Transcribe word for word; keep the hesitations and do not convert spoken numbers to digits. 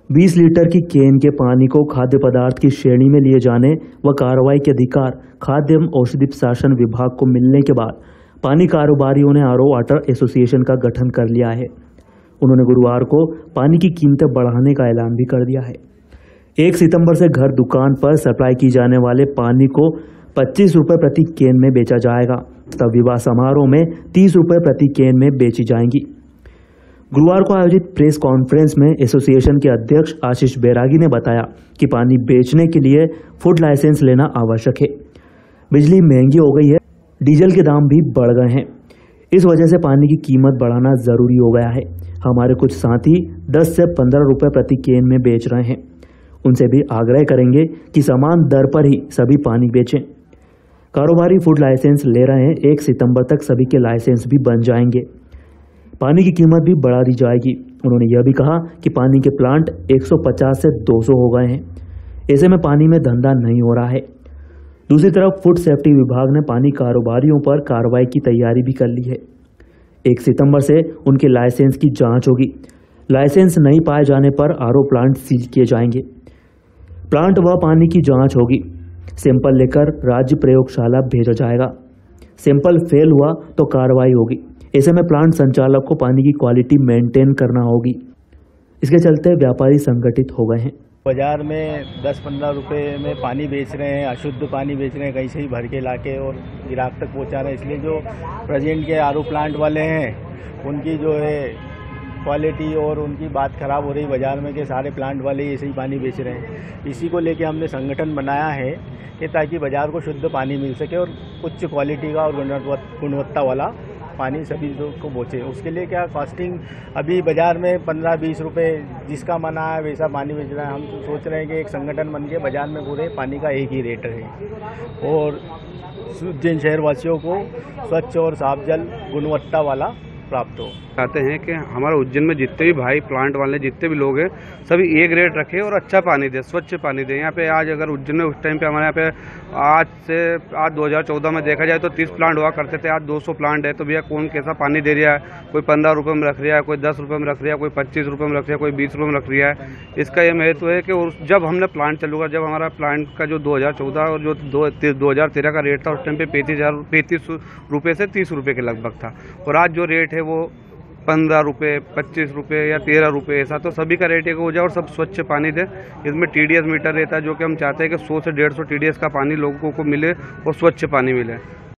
बीस लीटर की केन के पानी को खाद्य पदार्थ की श्रेणी में लिए जाने व कार्रवाई के अधिकार खाद्य एवं औषधि प्रशासन विभाग को मिलने के बाद पानी कारोबारियों ने आर ओ वाटर एसोसिएशन का गठन कर लिया है। उन्होंने गुरुवार को पानी की कीमतें बढ़ाने का ऐलान भी कर दिया है। एक सितंबर से घर दुकान पर सप्लाई की जाने वाले पानी को पच्चीस रुपए प्रति केन में बेचा जाएगा, तब विवाह समारोह में तीस रुपए प्रति केन में बेची जाएंगी। गुरुवार को आयोजित प्रेस कॉन्फ्रेंस में एसोसिएशन के अध्यक्ष आशीष बैरागी ने बताया कि पानी बेचने के लिए फूड लाइसेंस लेना आवश्यक है। बिजली महंगी हो गई है, डीजल के दाम भी बढ़ गए हैं, इस वजह से पानी की कीमत बढ़ाना जरूरी हो गया है। हमारे कुछ साथी दस से पंद्रह रुपए प्रति केन में बेच रहे हैं, उनसे भी आग्रह करेंगे कि समान दर पर ही सभी पानी बेचें। कारोबारी फूड लाइसेंस ले रहे हैं, एक सितंबर तक सभी के लाइसेंस भी बन जाएंगे। पानी की कीमत भी बढ़ा दी जाएगी। उन्होंने यह भी कहा कि पानी के प्लांट एक सौ पचास से दो सौ हो गए हैं, ऐसे में पानी में धंधा नहीं हो रहा है। दूसरी तरफ फूड सेफ्टी विभाग ने पानी कारोबारियों पर कार्रवाई की तैयारी भी कर ली है। एक सितंबर से उनके लाइसेंस की जांच होगी। लाइसेंस नहीं पाए जाने पर आर ओ प्लांट सील किए जाएंगे। प्लांट व पानी की जांच होगी। सैंपल लेकर राज्य प्रयोगशाला भेजा जाएगा। सैंपल फेल हुआ तो कार्रवाई होगी। ऐसे में प्लांट संचालक को पानी की क्वालिटी मेंटेन करना होगी। इसके चलते व्यापारी संगठित हो गए हैं। बाजार में दस पंद्रह रुपए में पानी बेच रहे हैं, अशुद्ध पानी बेच रहे हैं, कहीं से ही भर के लाके और ग्राहक तक पहुंचा रहे हैं। इसलिए जो प्रेजेंट के आर ओ प्लांट वाले हैं उनकी जो है क्वालिटी और उनकी बात खराब हो रही बाजार में कि सारे प्लांट वाले ऐसे ही पानी बेच रहे हैं। इसी को लेके हमने संगठन बनाया है कि ताकि बाजार को शुद्ध पानी मिल सके और उच्च क्वालिटी का और गुणवत्ता वाला पानी सभी को पहुँचे। उसके लिए क्या कॉस्टिंग अभी बाजार में पंद्रह बीस रुपए जिसका मना है वैसा पानी बेच रहा है। हम तो सोच रहे हैं कि एक संगठन बन के बाजार में पूरे पानी का एक ही रेट है और उज्जैन शहरवासियों को स्वच्छ और साफ जल गुणवत्ता वाला प्राप्त हो। चाहते हैं कि हमारे उज्जैन में जितने भी भाई प्लांट वाले जितने भी लोग हैं सभी एक रेट रखे और अच्छा पानी दे, स्वच्छ पानी दे। यहाँ पे आज अगर उज्जैन में उस टाइम पे हमारे यहाँ पे आज से आज दो हज़ार चौदह में देखा जाए तो तीस प्लांट हुआ करते थे, आज दो सौ प्लांट है। तो भैया कौन कैसा पानी दे रहा है, कोई पंद्रह रुपये में रख रहा है, कोई दस रुपये में रख रहा है, कोई पच्चीस रुपये में रख रहा है, कोई बीस रुपये में रख रहा है। इसका ये महत्व है कि जब हमने प्लांट चालू करा, जब हमारा प्लांट का जो दो हज़ार चौदह और जो दो हज़ार तेरह का रेट था उस टाइम पे पैंतीस हजार पैंतीस रुपये से तीस रुपये के लगभग था और आज जो रेट है वो पंद्रह रुपये, पच्चीस रुपये या तेरह रुपये, ऐसा तो सभी का रेट एक हो जाए और सब स्वच्छ पानी दे। इसमें टी डी एस मीटर रहता है जो कि हम चाहते हैं कि सौ से डेढ़ सौ टी डी एस का पानी लोगों को मिले और स्वच्छ पानी मिले।